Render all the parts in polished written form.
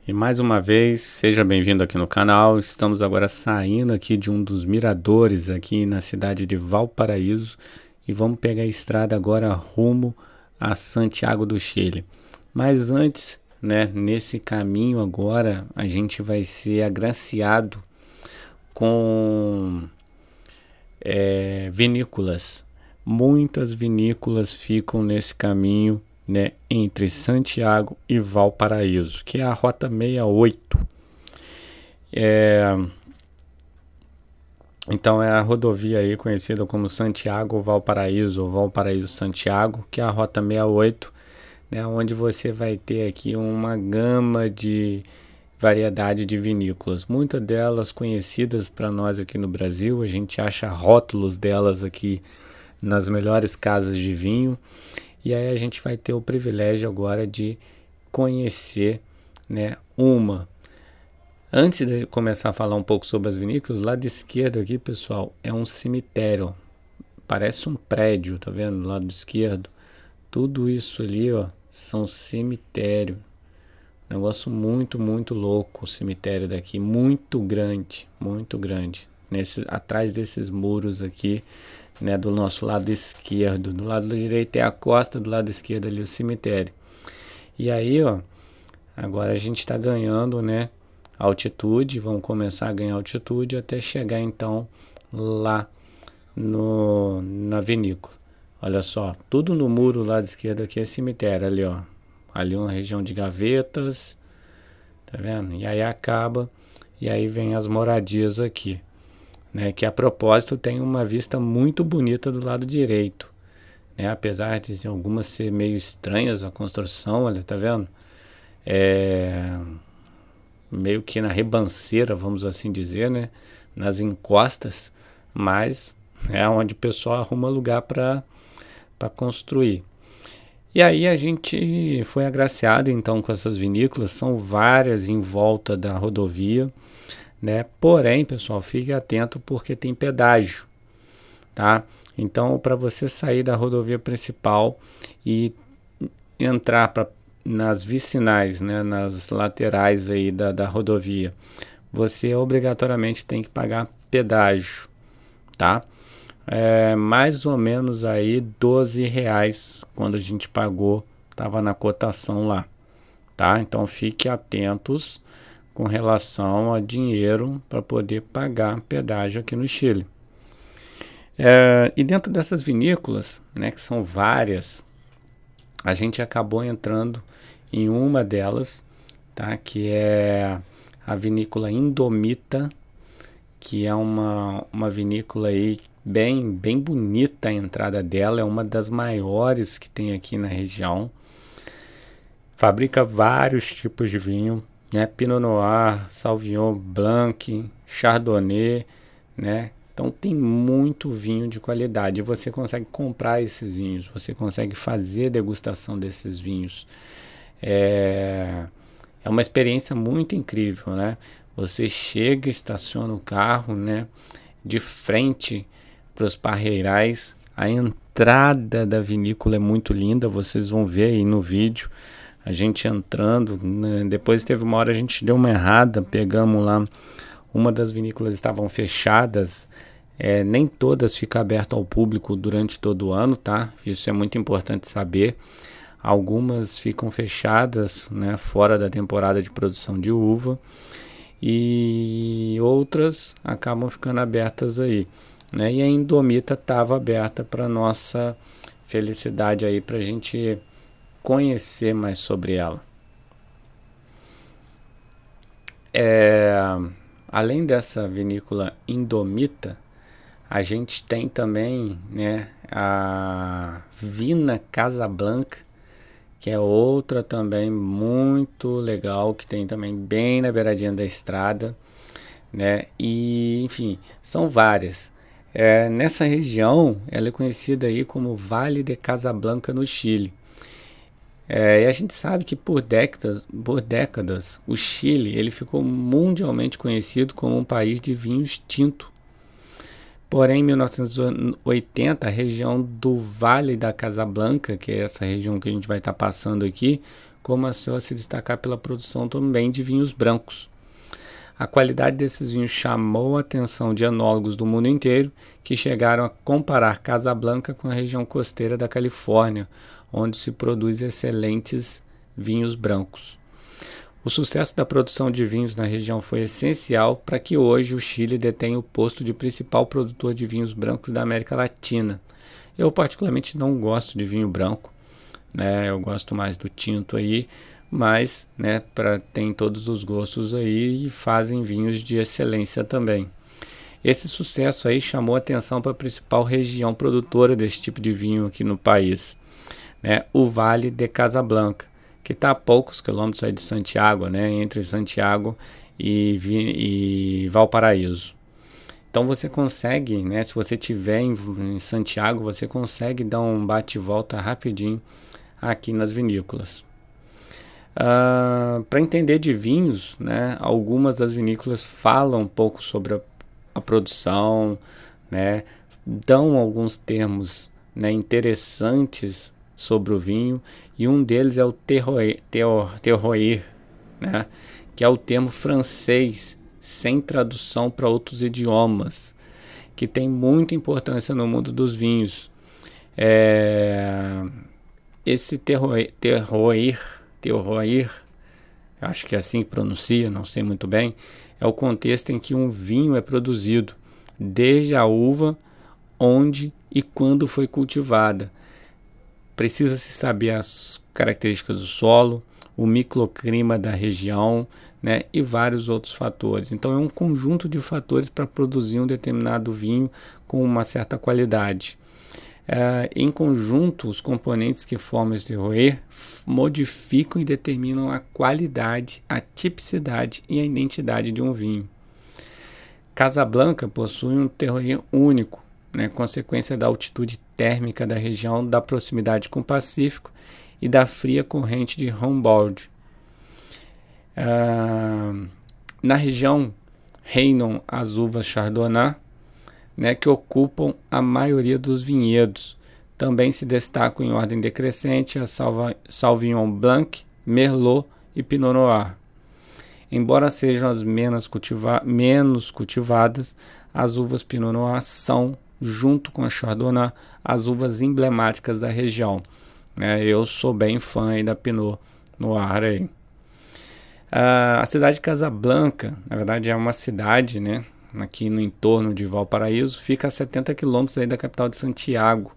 E mais uma vez, seja bem-vindo aqui no canal. Estamos agora saindo aqui de um dos miradores aqui na cidade de Valparaíso e vamos pegar a estrada agora rumo a Santiago do Chile. Mas antes, né, nesse caminho agora, a gente vai ser agraciado com vinícolas. Muitas vinícolas ficam nesse caminho, né, entre Santiago e Valparaíso, que é a Rota 68. Então é a rodovia aí conhecida como Santiago-Valparaíso ou Valparaíso-Santiago, que é a Rota 68, né, onde você vai ter aqui uma gama de variedade de vinícolas, muitas delas conhecidas para nós aqui no Brasil. A gente acha rótulos delas aqui nas melhores casas de vinho. E aí a gente vai ter o privilégio agora de conhecer, né, uma. Antes de começar a falar um pouco sobre as vinícolas, do lado esquerdo aqui, pessoal, é um cemitério. Parece um prédio, tá vendo? Do lado esquerdo. Tudo isso ali, ó, são cemitério. Negócio muito, muito louco o cemitério daqui. Muito grande, muito grande. Atrás desses muros aqui, né, do nosso lado esquerdo. Do lado direito é a costa, do lado esquerdo ali o cemitério. E aí, ó, agora a gente está ganhando, né, altitude. Vamos começar a ganhar altitude até chegar então lá na vinícola. Olha só, tudo no muro do lado esquerdo aqui é cemitério. Ali, ó, ali uma região de gavetas, tá vendo? E aí acaba, e aí vem as moradias aqui, né, que a propósito tem uma vista muito bonita do lado direito, né, apesar de algumas ser meio estranhas a construção, olha, tá vendo? Meio que na ribanceira, vamos assim dizer, né, nas encostas, mas é onde o pessoal arruma lugar para construir. E aí a gente foi agraciado então com essas vinícolas, são várias em volta da rodovia, né? Porém, pessoal, fique atento porque tem pedágio, tá? Então, para você sair da rodovia principal e entrar nas vicinais, né, nas laterais aí da rodovia, você obrigatoriamente tem que pagar pedágio, tá? Mais ou menos aí R$ 12 quando a gente pagou, estava na cotação lá, tá? Então fique atentos com relação a dinheiro para poder pagar pedágio aqui no Chile. E dentro dessas vinícolas, né, que são várias, a gente acabou entrando em uma delas, tá? Que é a vinícola Indomita, que é uma vinícola aí bem bonita. A entrada dela é uma das maiores que tem aqui na região. Fabrica vários tipos de vinho, né? Pinot Noir, Sauvignon Blanc, Chardonnay, né? Então tem muito vinho de qualidade. Você consegue comprar esses vinhos, você consegue fazer degustação desses vinhos. É uma experiência muito incrível, né? Você chega, estaciona o carro, né, de frente para os parreirais. A entrada da vinícola é muito linda, vocês vão ver aí no vídeo a gente entrando, né? Depois teve uma hora a gente deu uma errada, pegamos lá, uma das vinícolas estavam fechadas. Nem todas ficam abertas ao público durante todo o ano, tá? Isso é muito importante saber. Algumas ficam fechadas, né, fora da temporada de produção de uva, e outras acabam ficando abertas aí, né? E a Indomita estava aberta para nossa felicidade aí, para a gente conhecer mais sobre ela. Além dessa vinícola Indomita, a gente tem também, né, a Vina Casablanca, que é outra também muito legal, que tem também bem na beiradinha da estrada, né? E enfim, são várias. Nessa região, ela é conhecida aí como Vale de Casablanca no Chile. E a gente sabe que por décadas, o Chile ele ficou mundialmente conhecido como um país de vinhos tinto, Porém, em 1980, a região do Vale da Casablanca, que é essa região que a gente vai estar passando aqui, começou a se destacar pela produção também de vinhos brancos. A qualidade desses vinhos chamou a atenção de enólogos do mundo inteiro, que chegaram a comparar Casablanca com a região costeira da Califórnia, onde se produz excelentes vinhos brancos. O sucesso da produção de vinhos na região foi essencial para que hoje o Chile detenha o posto de principal produtor de vinhos brancos da América Latina. Eu particularmente não gosto de vinho branco, né? Eu gosto mais do tinto aí, mas, né, tem todos os gostos aí e fazem vinhos de excelência também. Esse sucesso aí chamou atenção para a principal região produtora desse tipo de vinho aqui no país, né? O Vale de Casablanca, que está a poucos quilômetros aí de Santiago, né, entre Santiago e Valparaíso. Então você consegue, né, se você estiver em Santiago, você consegue dar um bate-volta rapidinho aqui nas vinícolas. Para entender de vinhos, né, algumas das vinícolas falam um pouco sobre a produção, né, dão alguns termos, né, interessantes sobre o vinho, e um deles é o terroir, né, que é o termo francês sem tradução para outros idiomas, que tem muita importância no mundo dos vinhos. Esse terroir, acho que é assim que pronuncia, não sei muito bem, é o contexto em que um vinho é produzido, desde a uva, onde e quando foi cultivada. Precisa-se saber as características do solo, o microclima da região, né, e vários outros fatores. Então é um conjunto de fatores para produzir um determinado vinho com uma certa qualidade. Em conjunto, os componentes que formam esse terroir modificam e determinam a qualidade, a tipicidade e a identidade de um vinho. Casablanca possui um terroir único, né, consequência da altitude térmica da região, da proximidade com o Pacífico e da fria corrente de Humboldt. Na região reinam as uvas Chardonnay, né, que ocupam a maioria dos vinhedos. Também se destacam em ordem decrescente a Sauvignon Blanc, Merlot e Pinot Noir. Embora sejam as menos cultivadas, as uvas Pinot Noir são, junto com a Chardonnay, as uvas emblemáticas da região. Eu sou bem fã aí da Pinot Noir aí. A cidade de Casablanca, na verdade, é uma cidade, né, aqui no entorno de Valparaíso, fica a 70 quilômetros aí da capital de Santiago,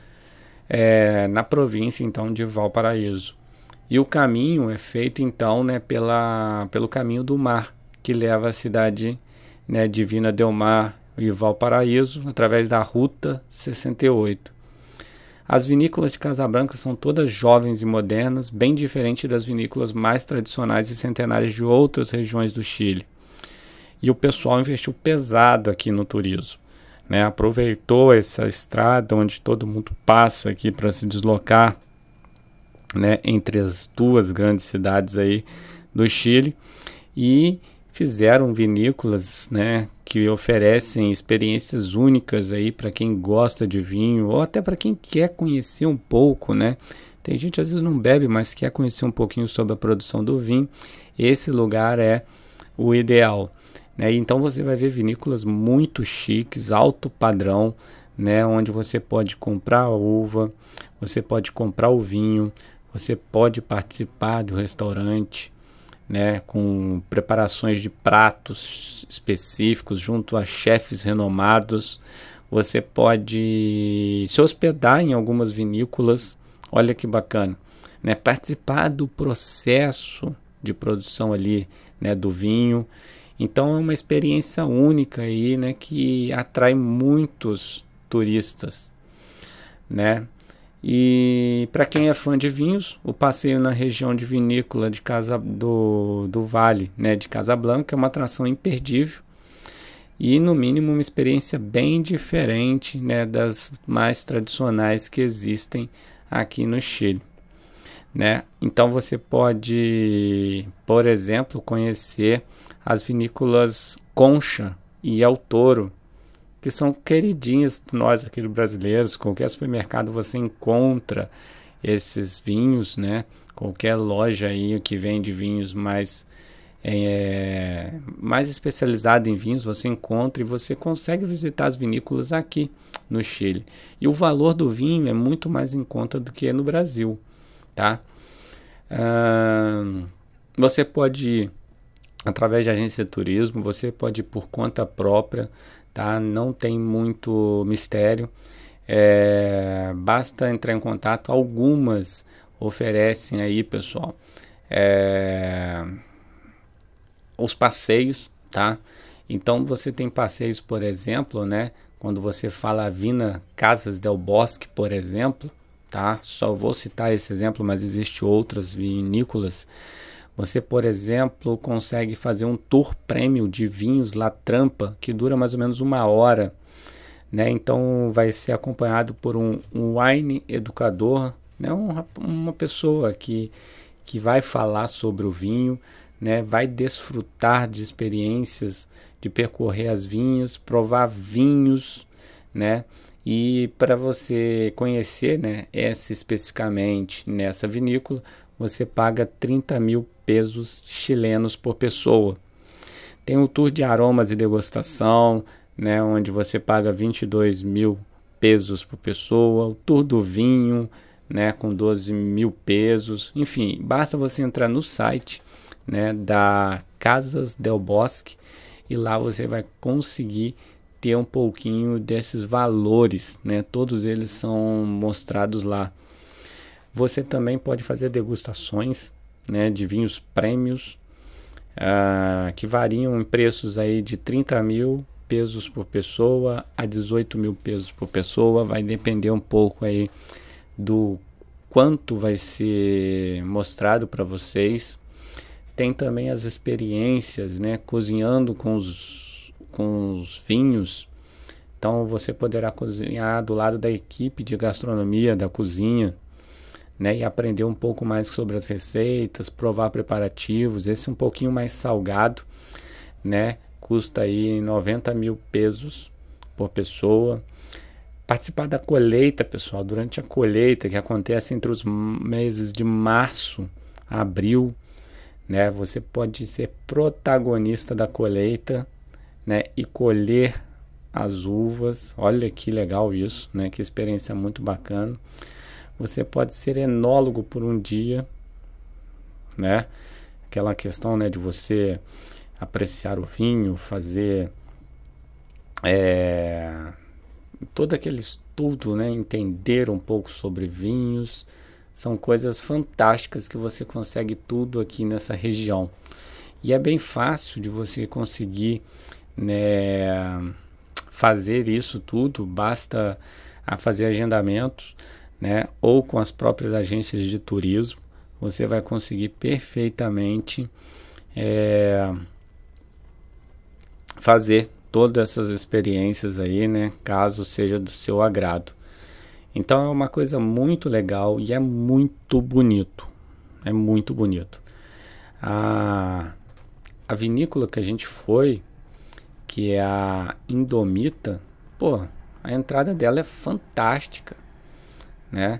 na província então de Valparaíso. E o caminho é feito então, né, pelo caminho do mar, que leva a cidade, né, de Vina del Mar e Valparaíso através da Ruta 68. As vinícolas de Casablanca são todas jovens e modernas, bem diferente das vinícolas mais tradicionais e centenárias de outras regiões do Chile. E o pessoal investiu pesado aqui no turismo, né? Aproveitou essa estrada onde todo mundo passa aqui para se deslocar, né, entre as duas grandes cidades aí do Chile, e fizeram vinícolas, né, que oferecem experiências únicas aí para quem gosta de vinho, ou até para quem quer conhecer um pouco, né? Tem gente às vezes não bebe, mas quer conhecer um pouquinho sobre a produção do vinho. Esse lugar é o ideal, né? Então você vai ver vinícolas muito chiques, alto padrão, né, onde você pode comprar a uva, você pode comprar o vinho, você pode participar do restaurante, né, com preparações de pratos específicos junto a chefes renomados. Você pode se hospedar em algumas vinícolas, olha que bacana, né, participar do processo de produção ali, né, do vinho. Então é uma experiência única aí, né, que atrai muitos turistas, né? E para quem é fã de vinhos, o passeio na região de vinícola de do Vale, né, de Casablanca é uma atração imperdível e, no mínimo, uma experiência bem diferente, né, das mais tradicionais que existem aqui no Chile, né? Então você pode, por exemplo, conhecer as vinícolas Concha e El Toro, que são queridinhas de nós aqui brasileiros. Qualquer supermercado você encontra esses vinhos, né? Qualquer loja aí que vende vinhos mais especializada em vinhos, você encontra, e você consegue visitar as vinícolas aqui no Chile. E o valor do vinho é muito mais em conta do que no Brasil, tá? Você pode ir através de agência de turismo, você pode ir por conta própria, tá? Não tem muito mistério. Basta entrar em contato. Algumas oferecem aí, pessoal, os passeios, tá? Então você tem passeios, por exemplo, né? Quando você fala Vina Casas del Bosque, por exemplo, tá? Só vou citar esse exemplo, mas existem outras vinícolas. Você, por exemplo, consegue fazer um tour prêmio de vinhos La Trampa, que dura mais ou menos 1 hora, né? Então vai ser acompanhado por um wine educador, né? Uma pessoa que vai falar sobre o vinho, né? Vai desfrutar de experiências, de percorrer as vinhas, provar vinhos, né? E para você conhecer, né, essa especificamente nessa vinícola, você paga 30 mil pesos chilenos por pessoa. Tem o tour de aromas e degustação, né, onde você paga 22 mil pesos por pessoa. O tour do vinho, né, com 12 mil pesos. Enfim, basta você entrar no site, né, da Casas del Bosque, e lá você vai conseguir ter um pouquinho desses valores, né? Todos eles são mostrados lá. Você também pode fazer degustações, né, de vinhos prêmios, que variam em preços aí de 30 mil pesos por pessoa a 18 mil pesos por pessoa. Vai depender um pouco aí do quanto vai ser mostrado para vocês. Tem também as experiências, né, cozinhando com os vinhos. Então você poderá cozinhar do lado da equipe de gastronomia da cozinha, né, e aprender um pouco mais sobre as receitas, provar preparativos. Esse é um pouquinho mais salgado, né, custa aí 90 mil pesos por pessoa. Participar da colheita, pessoal, durante a colheita que acontece entre os meses de março a abril, né, você pode ser protagonista da colheita, né, e colher as uvas. Olha que legal isso, né, que experiência muito bacana. Você pode ser enólogo por um dia, né, aquela questão, né, de você apreciar o vinho, fazer todo aquele estudo, né, entender um pouco sobre vinhos. São coisas fantásticas que você consegue tudo aqui nessa região. E é bem fácil de você conseguir, né, fazer isso tudo. Basta fazer agendamentos, né, ou com as próprias agências de turismo. Você vai conseguir perfeitamente fazer todas essas experiências aí, né, caso seja do seu agrado. Então é uma coisa muito legal e é muito bonito. É muito bonito. A vinícola que a gente foi, que é a Indomita, pô, a entrada dela é fantástica, né?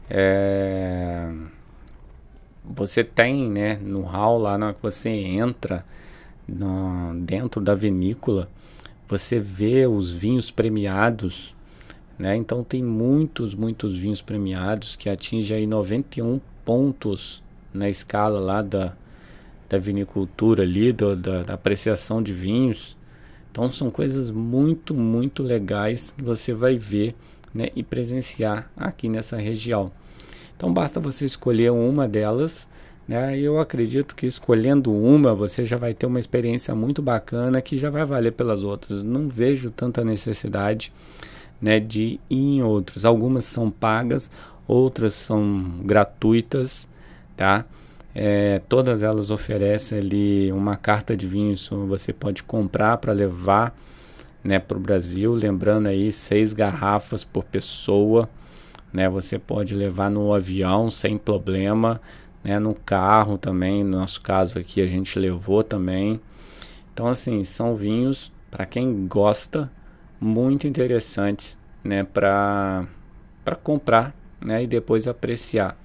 Você tem, né, no hall lá, na hora que você entra dentro da vinícola, você vê os vinhos premiados, né? Então tem muitos vinhos premiados que atingem aí 91 pontos na escala lá da vinicultura ali, da apreciação de vinhos. Então são coisas muito legais que você vai ver, né, e presenciar aqui nessa região. Então basta você escolher uma delas, né? Eu acredito que escolhendo uma você já vai ter uma experiência muito bacana que já vai valer pelas outras. Não vejo tanta necessidade, né, de ir em outros. Algumas são pagas, outras são gratuitas, tá? Todas elas oferecem ali uma carta de vinhos que você pode comprar para levar, né, para o Brasil. Lembrando aí, 6 garrafas por pessoa, né? Você pode levar no avião sem problema, né? No carro também, no nosso caso aqui a gente levou também. Então assim, são vinhos para quem gosta, muito interessantes, né, para comprar, né, e depois apreciar.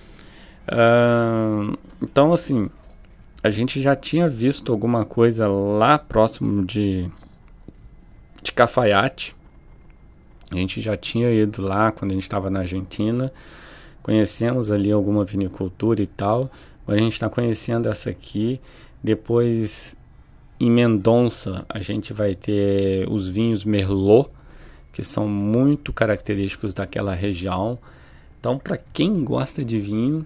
Então, assim, a gente já tinha visto alguma coisa lá próximo de Cafayate. A gente já tinha ido lá quando a gente estava na Argentina, conhecemos ali alguma vinicultura e tal. Agora a gente está conhecendo essa aqui. Depois, em Mendonça, a gente vai ter os vinhos Merlot, que são muito característicos daquela região. Então, para quem gosta de vinho,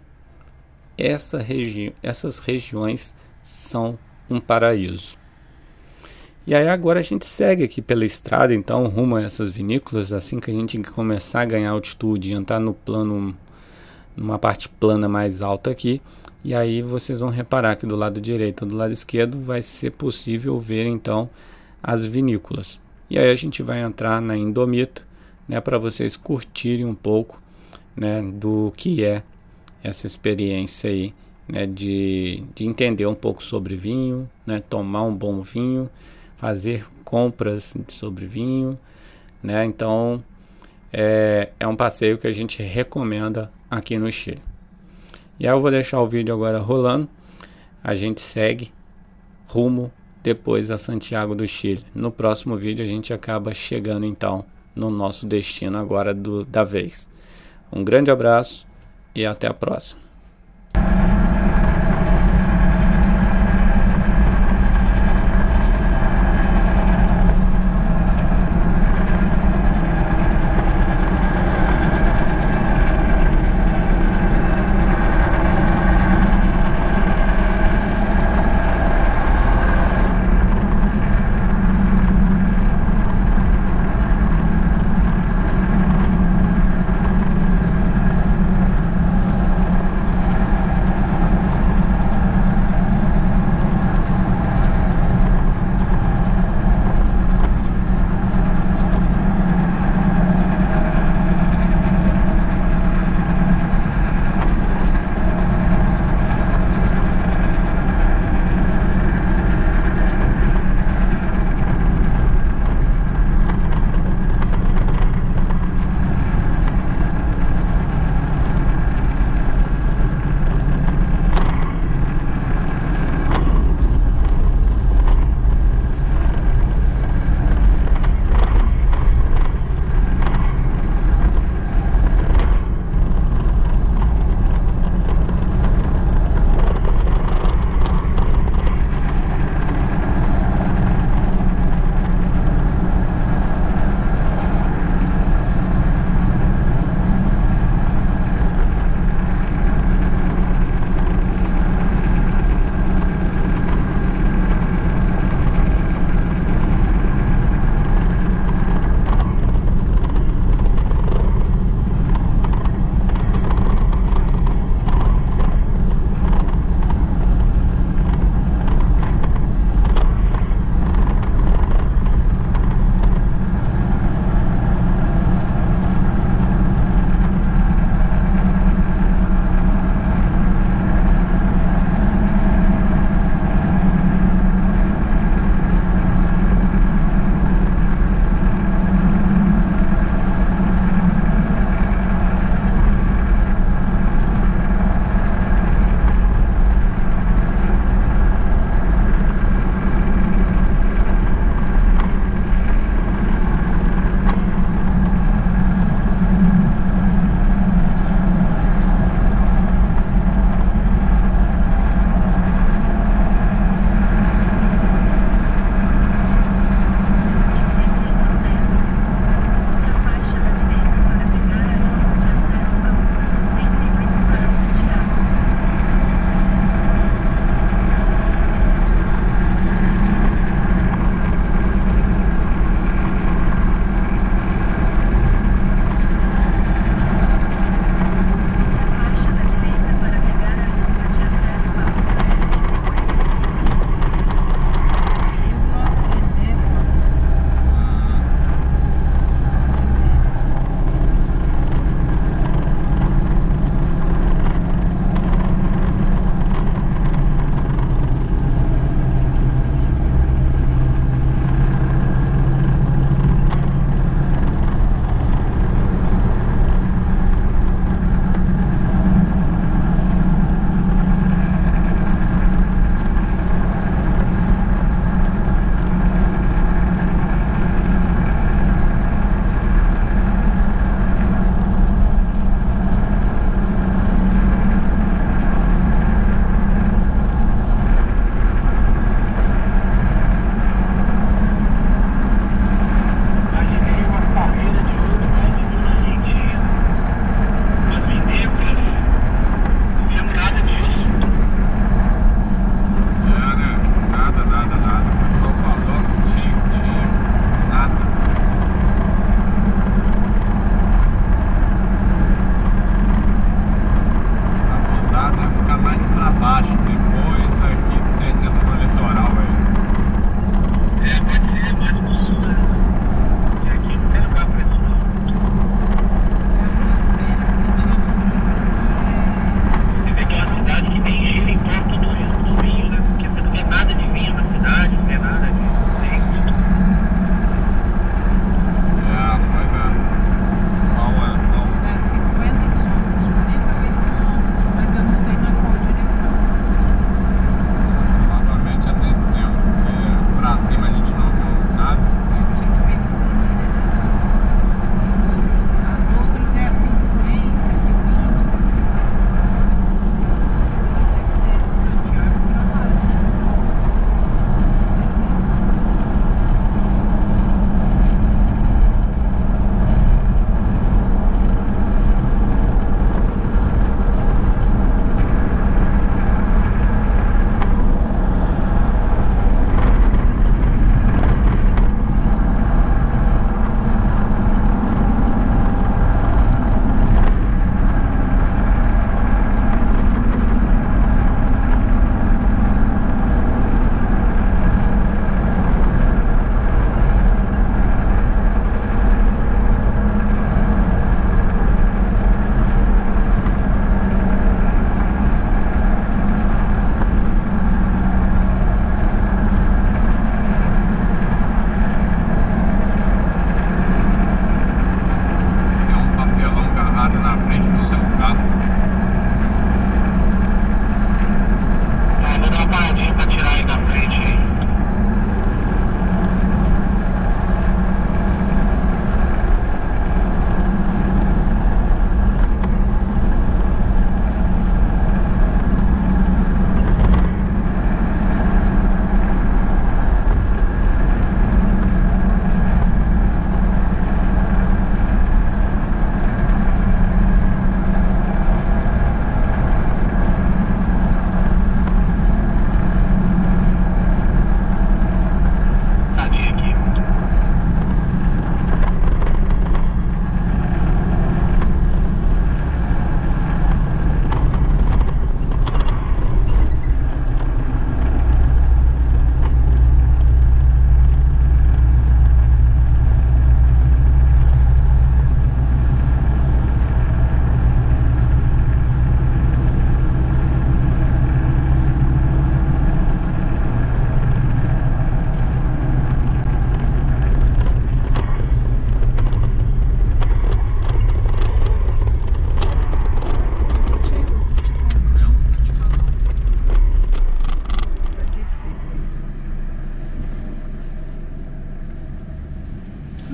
essas regiões são um paraíso. E aí agora a gente segue aqui pela estrada, então, rumo a essas vinícolas. Assim que a gente começar a ganhar altitude e entrar no plano, numa parte plana mais alta aqui, e aí vocês vão reparar que do lado direito ou do lado esquerdo vai ser possível ver então as vinícolas. E aí a gente vai entrar na Indomita, né, para vocês curtirem um pouco, né, do que é essa experiência aí, né, de entender um pouco sobre vinho, né, tomar um bom vinho, fazer compras sobre vinho, né? Então é um passeio que a gente recomenda aqui no Chile. E aí eu vou deixar o vídeo agora rolando. A gente segue rumo depois a Santiago do Chile. No próximo vídeo a gente acaba chegando então no nosso destino agora da vez. Um grande abraço e até a próxima.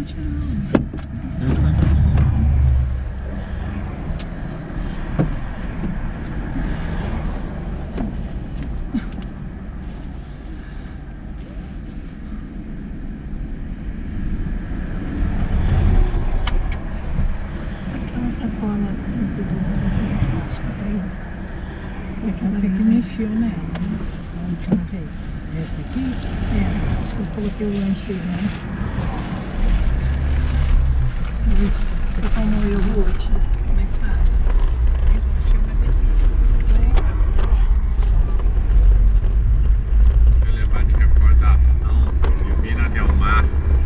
Aquela sacola de plástico tá aí. Essa aqui mexeu nela, né? A última vez. Essa aqui? É, eu coloquei o lanche, né? Você tomou iogurte. Como é que tá? Eu achei uma delícia. Você levar de recordação Divina Del Mar.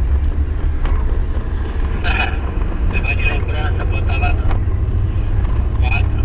Levar de lembrança, botar lá no quadro.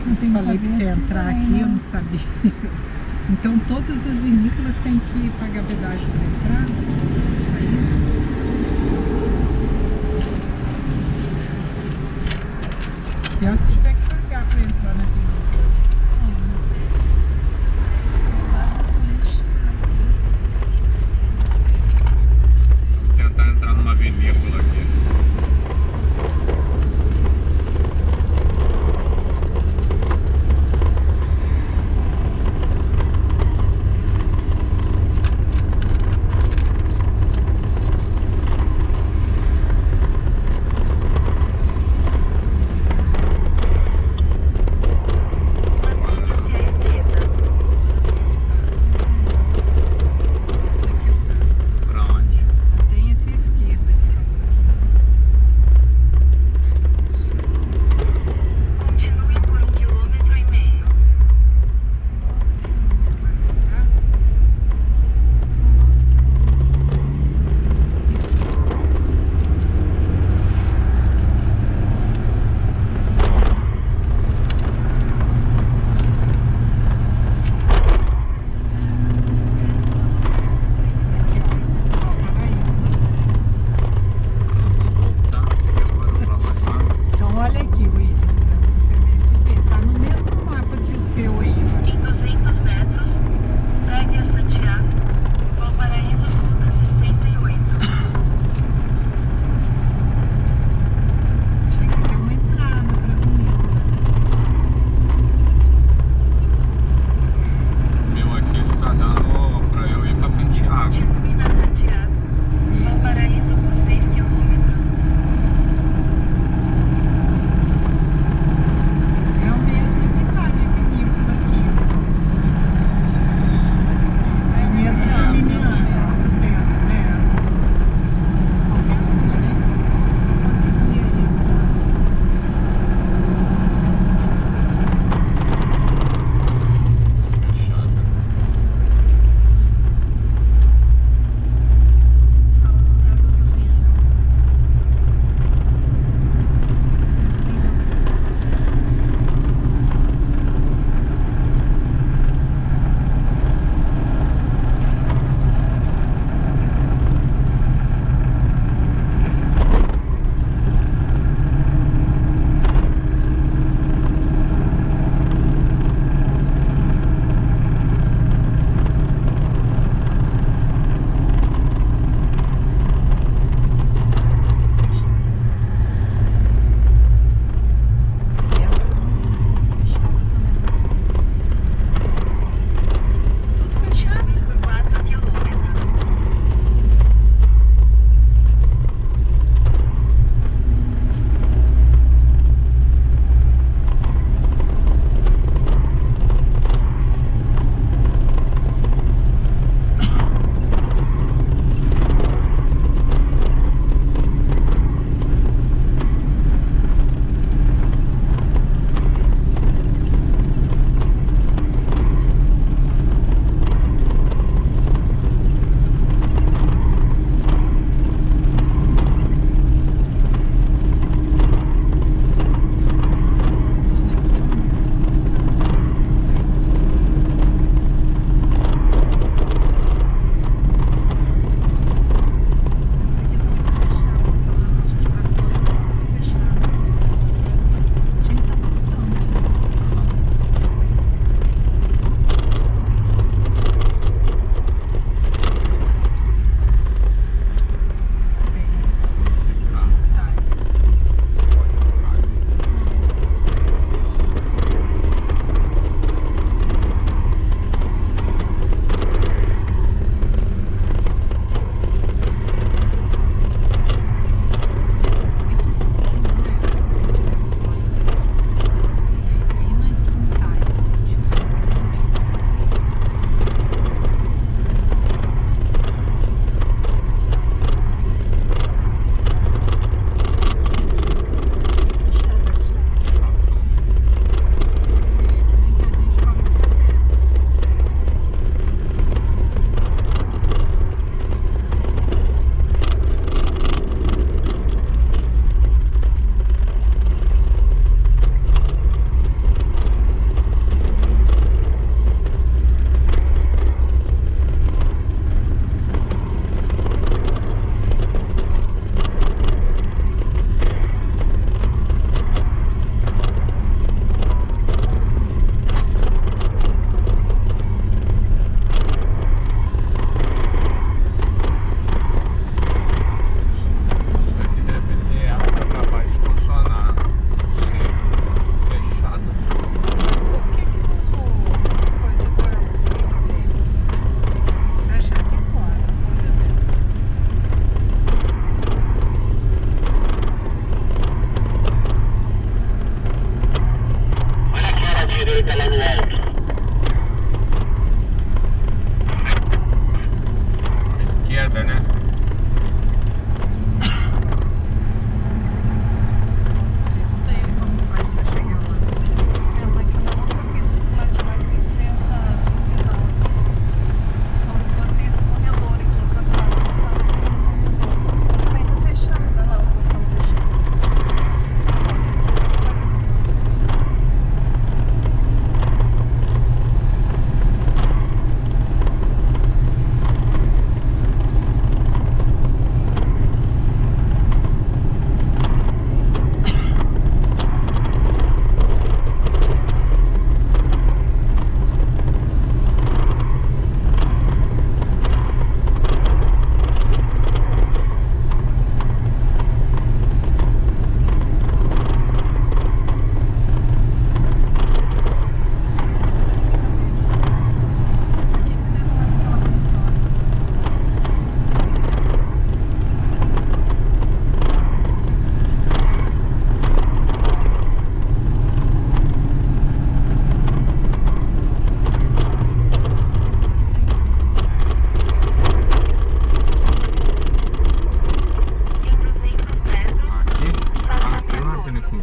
Não tem que Falei pra saber você se entrar vai, aqui, né? eu não sabia. Então todas as vinícolas têm que pagar pedágio para entrar, essas saídas. E eu se tiver que pagar para entrar na vinícola. Vamos tentar entrar numa vinícola aqui.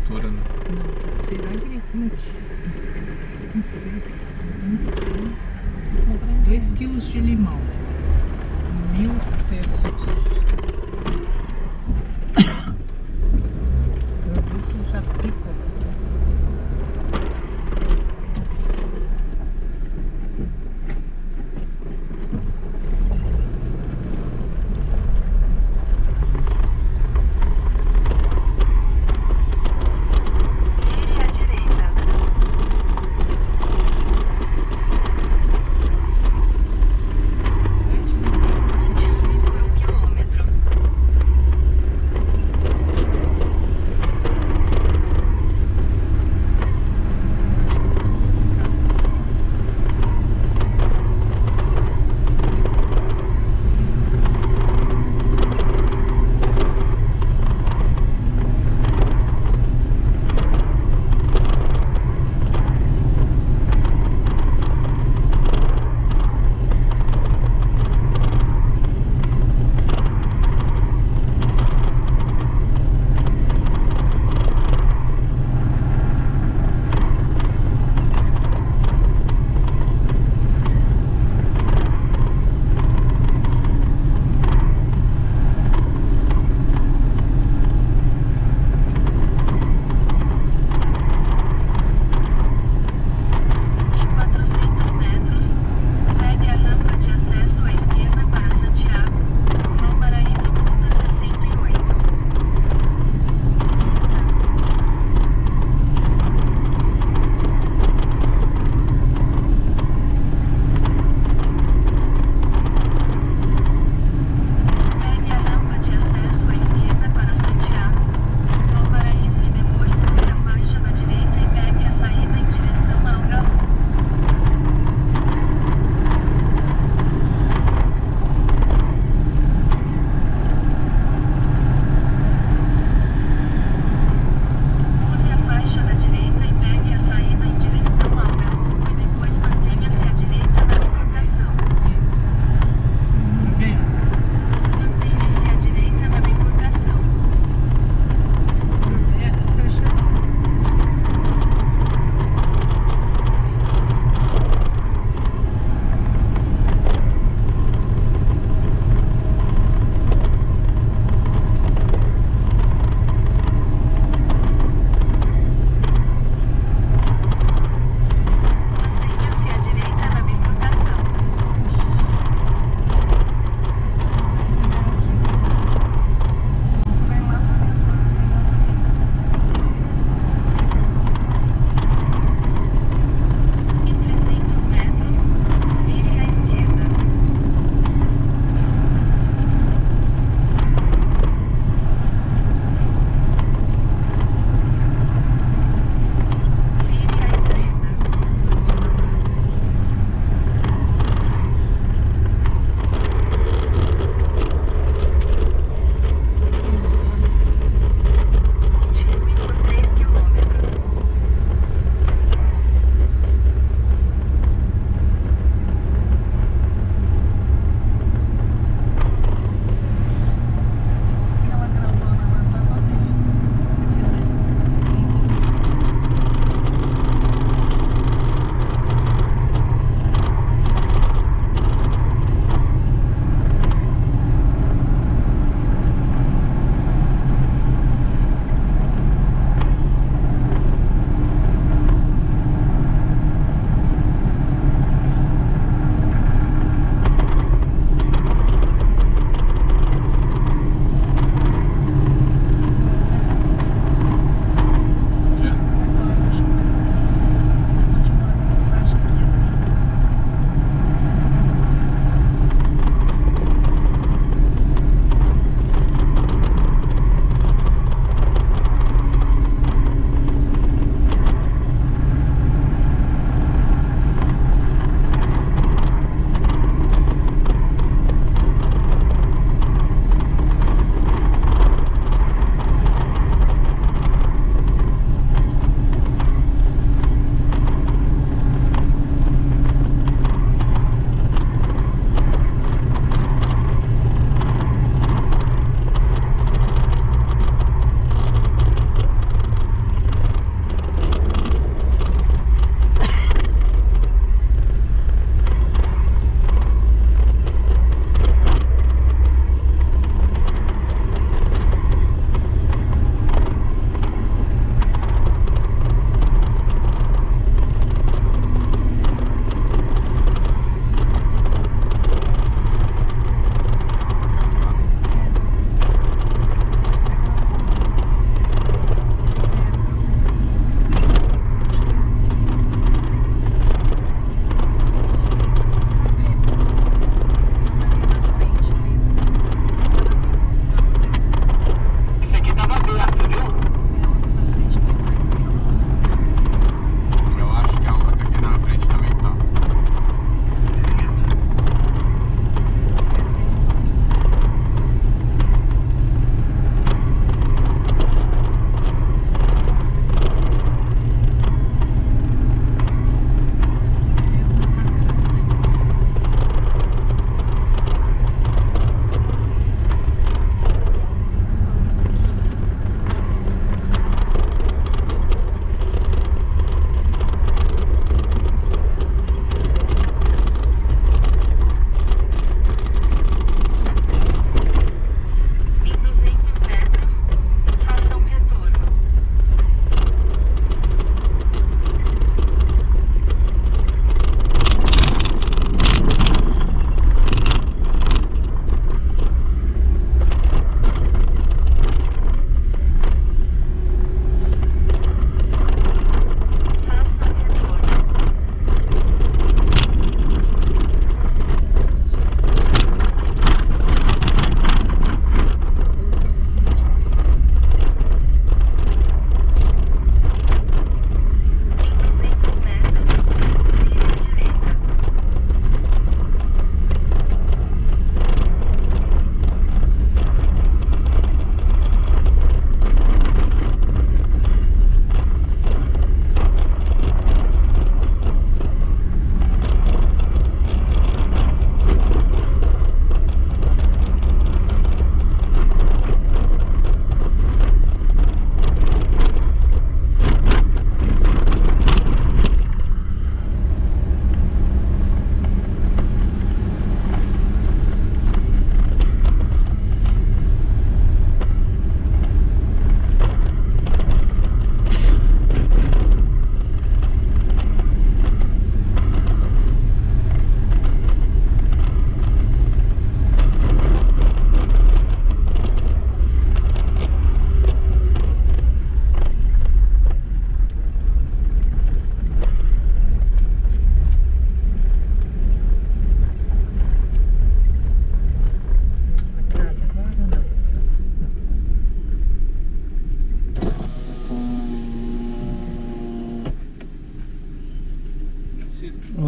agricultura, né? Não, feira agrícola. Não sei. Não sei. 2 quilos de limão. 1.000 pesos. Produtos apícolas. Vire à direita.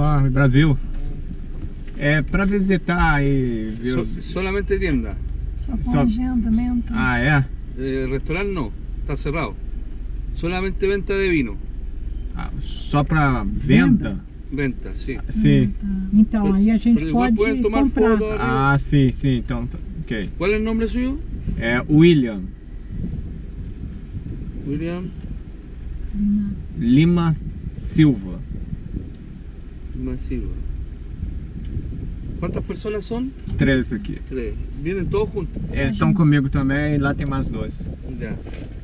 Olá, Brasil. É para visitar e ver Solamente tienda. Só com Só- agendamento. Ah, é? Restaurante no, está cerrado. Solamente venta de vino. Ah, só para venda? Venta, sí. Sim. Então, aí a gente Pero igual pode pueden tomar comprar. foto. Ah, sim, então, ok. ¿Cuál es el nombre suyo? É William William Lima Silva. Silva. ¿Cuántas personas son? 3 aqui. 3. ¿Vienen todos juntos? Eles estão comigo também e lá tem mais 2. Ya.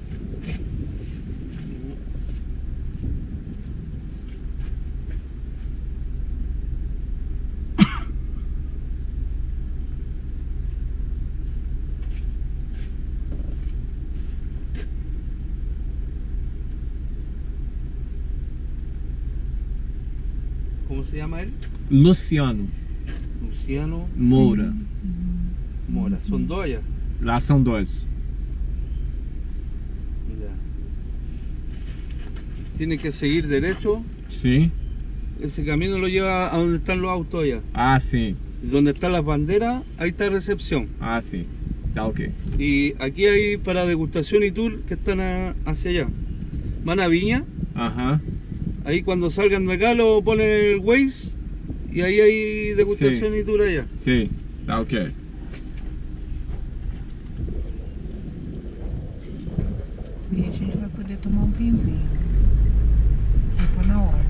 ¿Cómo se llama él? Luciano Luciano Moura. Mora. Son dos allá. Lá são 2. Ya. Tiene que seguir derecho. Sim. Ese camino lo lleva a donde están los autos allá. Ah, sim. Donde están las banderas, ahí está recepción. Ah, sim. Tá ok. Y aquí hay para degustación y tour que están hacia allá. Van a Viña. Aham. Ahí cuando salgan de acá lo ponen en el Waze. Y ahí hay degustación y tour allá. Sim. Tá ok. E a gente vai poder tomar um vinhozinho. Tá na hora.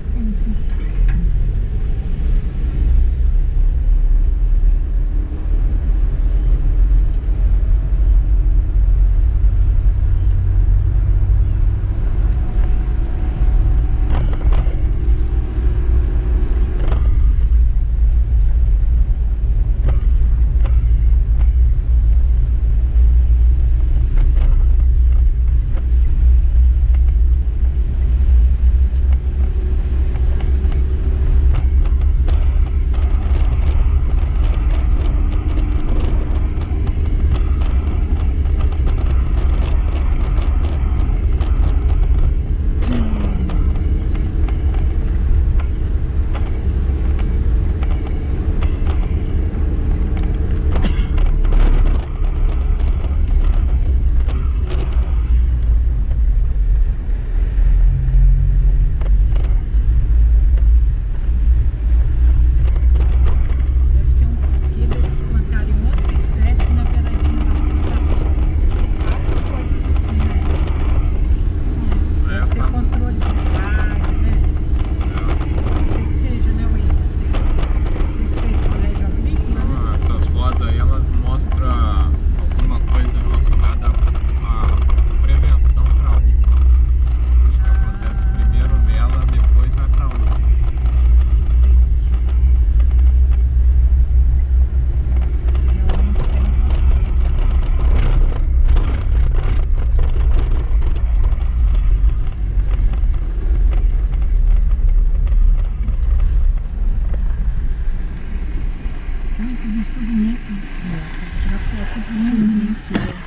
Ai, que vista bonita. Tirar foto bonita.